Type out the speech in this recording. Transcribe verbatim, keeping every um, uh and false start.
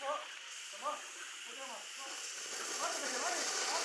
什么？不这样吗？啊，这个什么？啊！